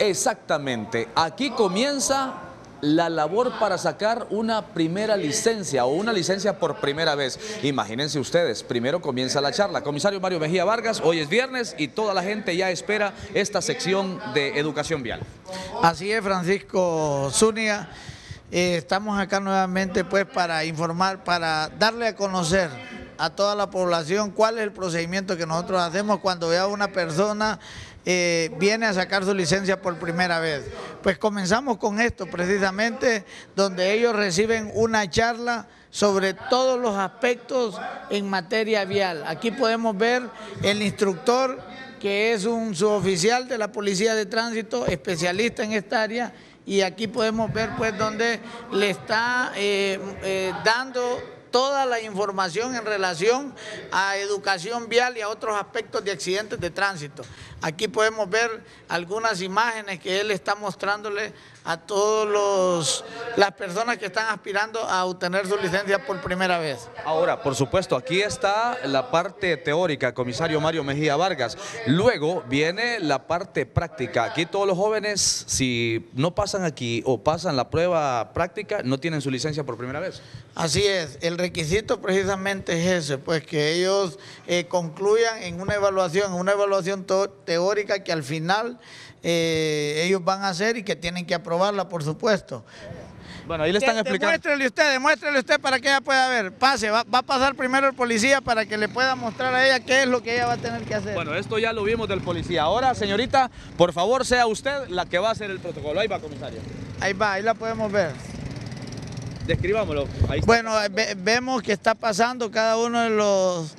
Exactamente, aquí comienza la labor para sacar una primera licencia o una licencia por primera vez. Imagínense ustedes, primero comienza la charla. Comisario Mario Mejía Vargas, hoy es viernes y toda la gente ya espera esta sección de educación vial. Así es, Francisco Zúñiga. Estamos acá nuevamente pues para informar, para darle a conocer a toda la población cuál es el procedimiento que nosotros hacemos cuando vea a una persona viene a sacar su licencia por primera vez. Pues comenzamos con esto precisamente, donde ellos reciben una charla sobre todos los aspectos en materia vial. Aquí podemos ver el instructor, que es un suboficial de la Policía de Tránsito, especialista en esta área, y aquí podemos ver pues donde le está dando toda la información en relación a educación vial y a otros aspectos de accidentes de tránsito. Aquí podemos ver algunas imágenes que él está mostrándole a todas las personas que están aspirando a obtener su licencia por primera vez. Ahora, por supuesto, aquí está la parte teórica, comisario Mario Mejía Vargas. Luego viene la parte práctica. Aquí todos los jóvenes, si no pasan aquí o pasan la prueba práctica, no tienen su licencia por primera vez. Así es, el requisito precisamente es ese, pues que ellos concluyan en una evaluación teórica que al final ellos van a hacer y que tienen que aprobarla, por supuesto. Bueno, ahí le están explicando. Demuéstrele usted para que ella pueda ver. Pase, va a pasar primero el policía para que le pueda mostrar a ella qué es lo que ella va a tener que hacer. Bueno, esto ya lo vimos del policía. Ahora, señorita, por favor, sea usted la que va a hacer el protocolo. Ahí va, comisario. Ahí va, ahí la podemos ver. Describámoslo. Ahí está. Bueno, vemos que está pasando cada uno de los...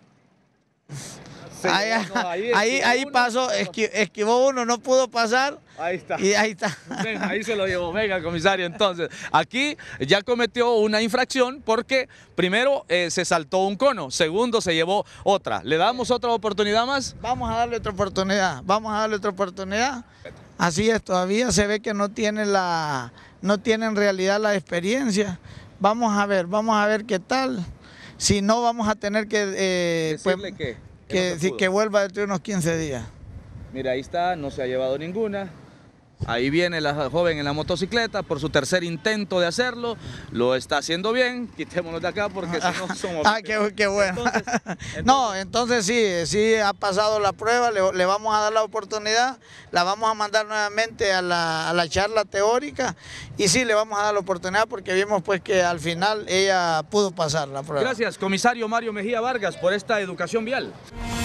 Sí, ahí pasó, esquivó uno, no pudo pasar. Ahí está. Y ahí está. Venga, ahí se lo llevó. Venga, comisario, entonces, aquí ya cometió una infracción porque primero se saltó un cono, segundo se llevó otra. ¿Le damos otra oportunidad más? Vamos a darle otra oportunidad, Así es, todavía se ve que no tiene en realidad la experiencia. Vamos a ver qué tal. Si no, vamos a tener que... ¿Decirle qué? Que vuelva dentro de unos 15 días. Mira, ahí está, no se ha llevado ninguna. Ahí viene la joven en la motocicleta por su tercer intento de hacerlo. Lo está haciendo bien. Quitémonos de acá porque si no somos... qué bueno. Entonces sí ha pasado la prueba, le vamos a dar la oportunidad, la vamos a mandar nuevamente a la charla teórica y sí le vamos a dar la oportunidad porque vimos pues que al final ella pudo pasar la prueba. Gracias, comisario Mario Mejía Vargas, por esta educación vial.